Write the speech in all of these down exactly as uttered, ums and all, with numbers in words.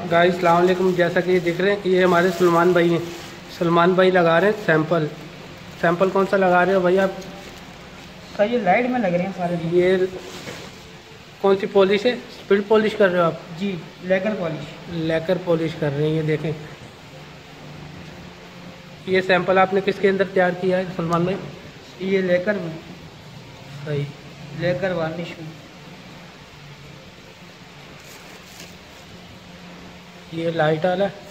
Guys अस्सलाम वालेकुम। जैसा कि ये दिख रहे हैं, ये हमारे सलमान भाई हैं। सलमान भाई लगा रहे हैं सैंपल। सैंपल कौन सा लगा रहे हो भाई आप? सर ये लाइट में लग रहे हैं सारे। ये कौन सी पॉलिश है? स्पीड पॉलिश कर रहे हो आप? जी, लेकर पॉलिश। लेकर पॉलिश कर रहे हैं। ये देखें, ये सैंपल आपने किसके अंदर तैयार किया है सलमान भाई? ये लेकर में, सही, लेकर वार्निश में। ये लाइट वाला है।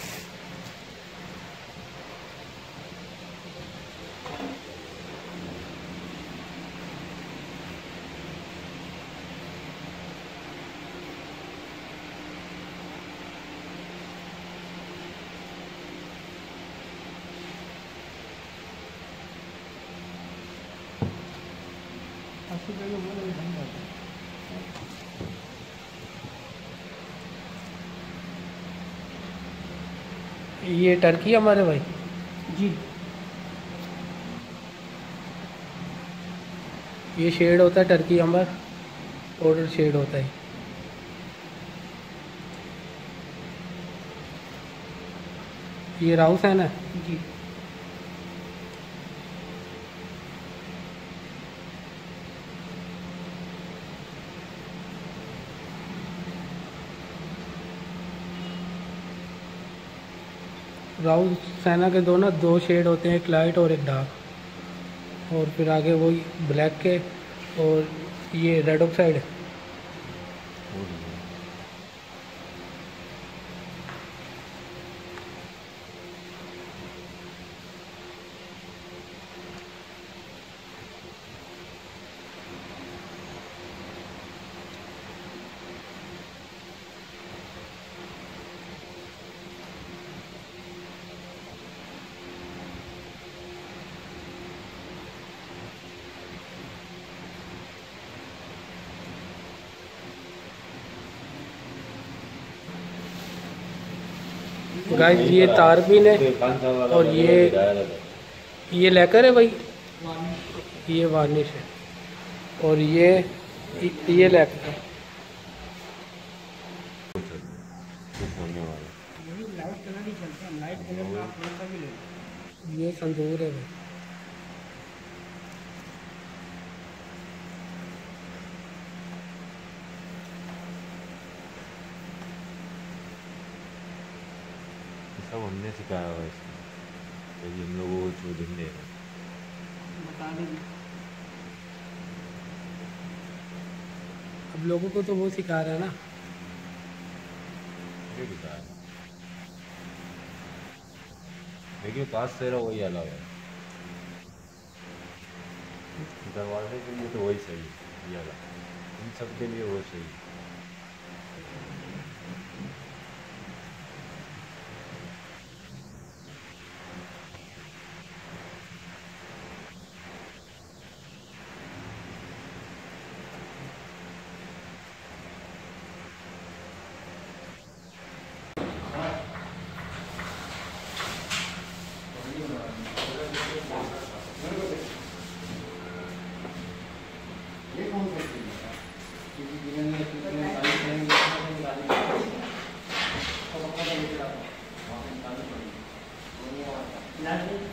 ये टर्की हमारे भाई। जी, ये शेड होता है टर्की अम्बर, पाउडर शेड होता है। ये राउस है ना? जी। राउस सैना के दो ना दो शेड होते हैं, एक लाइट और एक डार्क। और फिर आगे वही ब्लैक के, और ये रेड ऑक्साइड। गाइस ये तारबीन है, और ये ये लेकर है भाई। ये वार्निश है, और ये ये लेकर है। लाइट कलर ही चलते हैं, लाइट कलर में आप कौन सा भी ले लो। ये संदूर है भाई। सब हमने सिखाया हुआ है इसमें, तो ये हम लोगों को जो दिन दे रहे हैं बता दीजिए। अब लोगों को तो वो सिखा रहा है ना। ये दिखाया है, लेकिन पास से रहा वही अलग है। दरवाजे के लिए तो वही सही है, ये अलग, इन सब के लिए वो सही है। लाइट